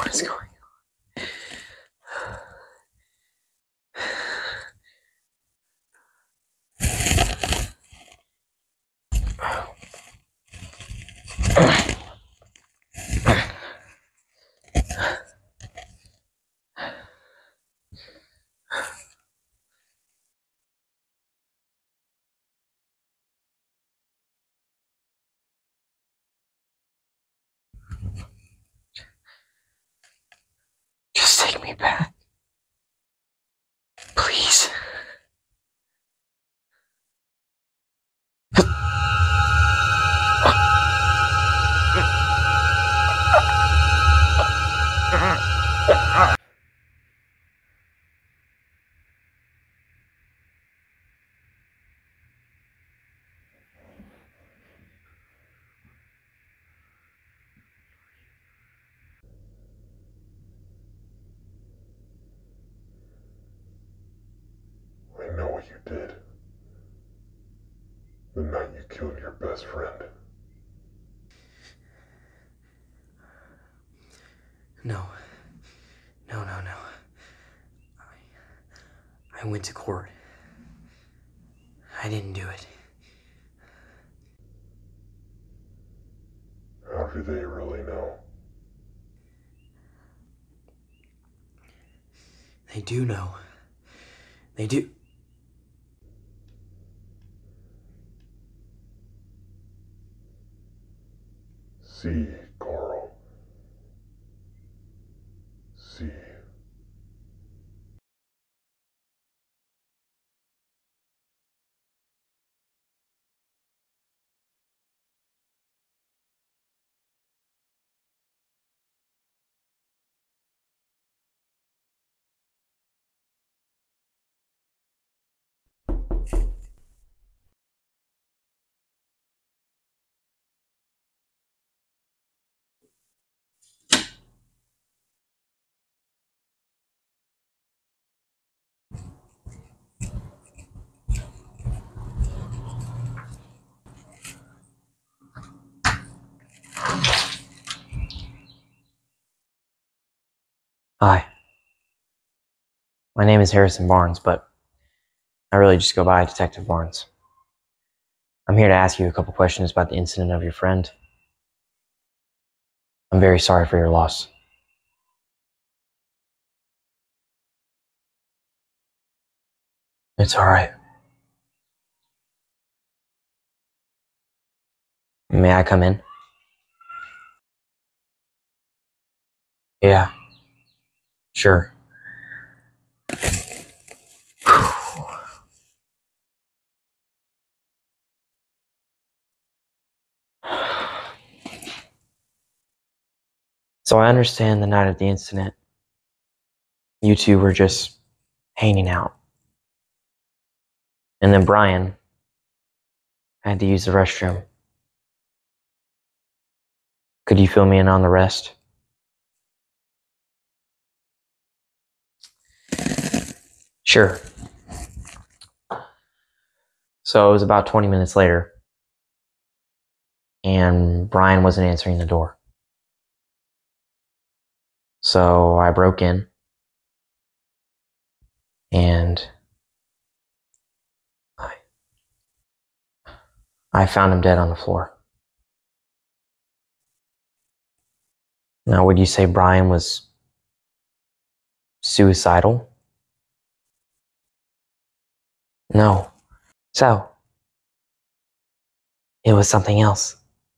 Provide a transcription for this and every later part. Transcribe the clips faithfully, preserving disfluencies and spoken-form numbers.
What is going on? Just take me back. Please. I know what you did. The night you killed your best friend. No. No, no, no. I, I went to court. I didn't do it. How do they really know? They do know. They do. See, Carl. See. Hi. My name is Harrison Barnes, but I really just go by Detective Barnes. I'm here to ask you a couple questions about the incident of your friend. I'm very sorry for your loss. It's alright. May I come in? Yeah. Sure. So I understand the night of the incident, you two were just hanging out. And then Brian had to use the restroom. Could you fill me in on the rest? Sure. So it was about twenty minutes later, and Brian wasn't answering the door. So I broke in, and I, I found him dead on the floor. Now, would you say Brian was suicidal? No. So, it was something else.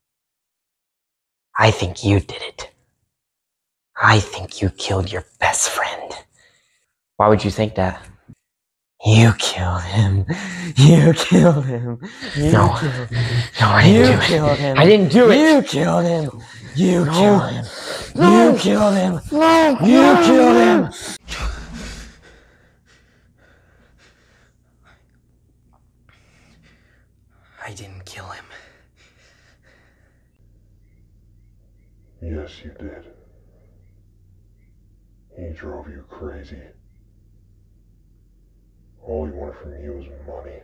I think you did it. I think you killed your best friend. Why would you think that? You killed him. You killed him. You no. Killed him. No, I didn't you do killed it. Him. I didn't do it. You killed him. You no. killed him. No. You killed him. No. You no. killed him. I didn't kill him. Yes, you did. He drove you crazy. All he wanted from you was money.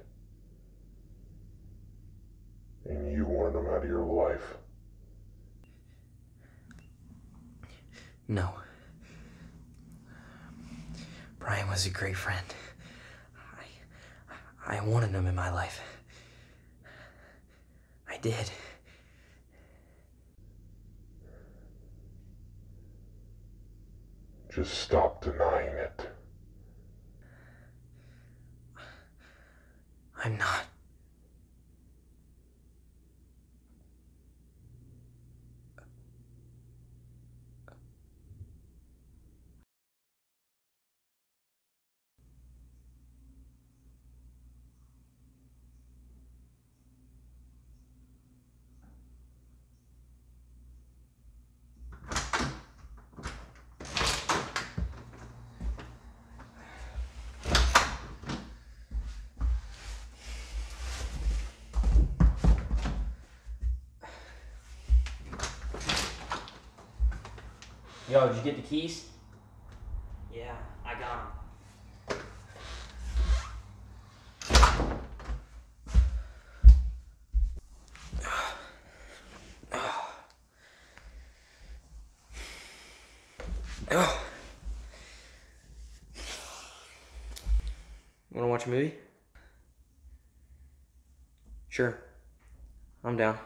And you wanted him out of your life. No. Brian was a great friend. I, I wanted him in my life. I did. Just stop denying it. I'm not. Yo, did you get the keys? Yeah, I got him. Wanna watch a movie? Sure. I'm down.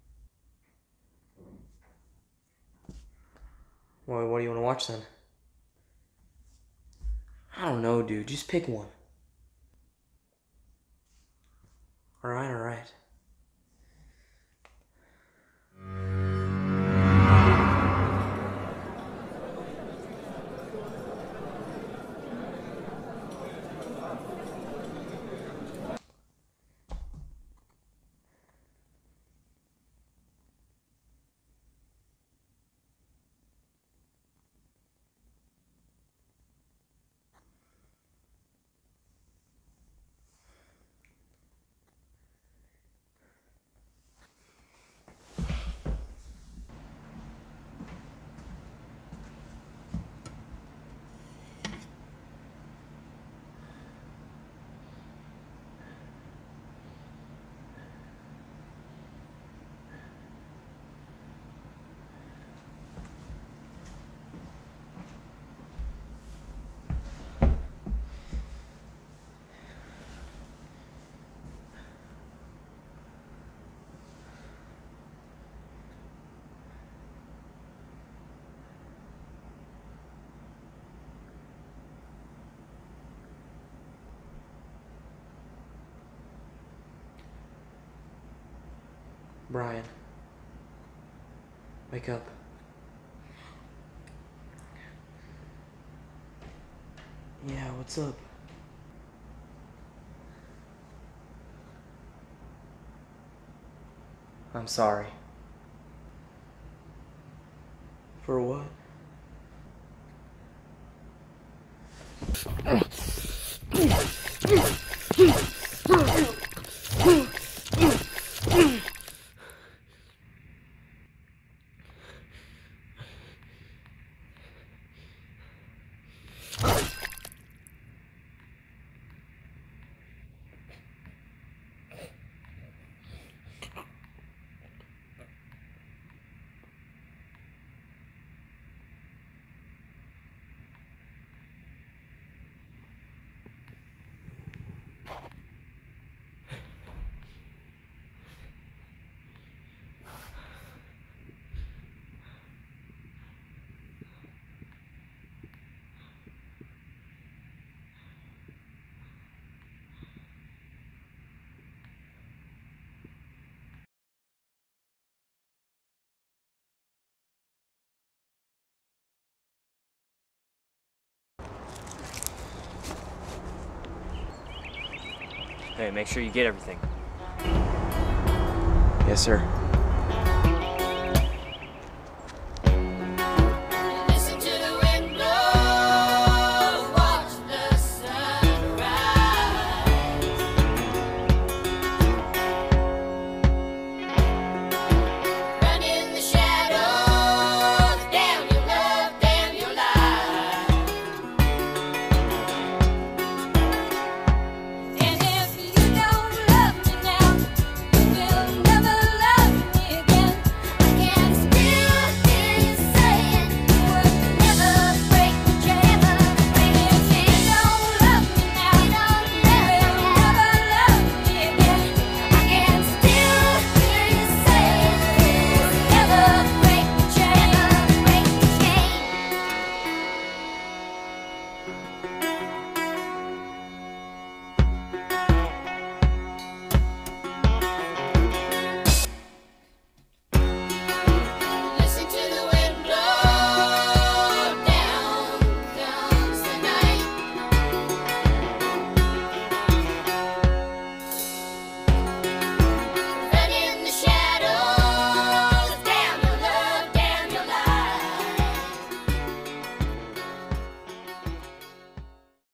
Well, what do you want to watch then? I don't know, dude. Just pick one. Alright, alright. Brian, wake up. Yeah, what's up? I'm sorry. For what? Hey, make sure you get everything. Yes, sir.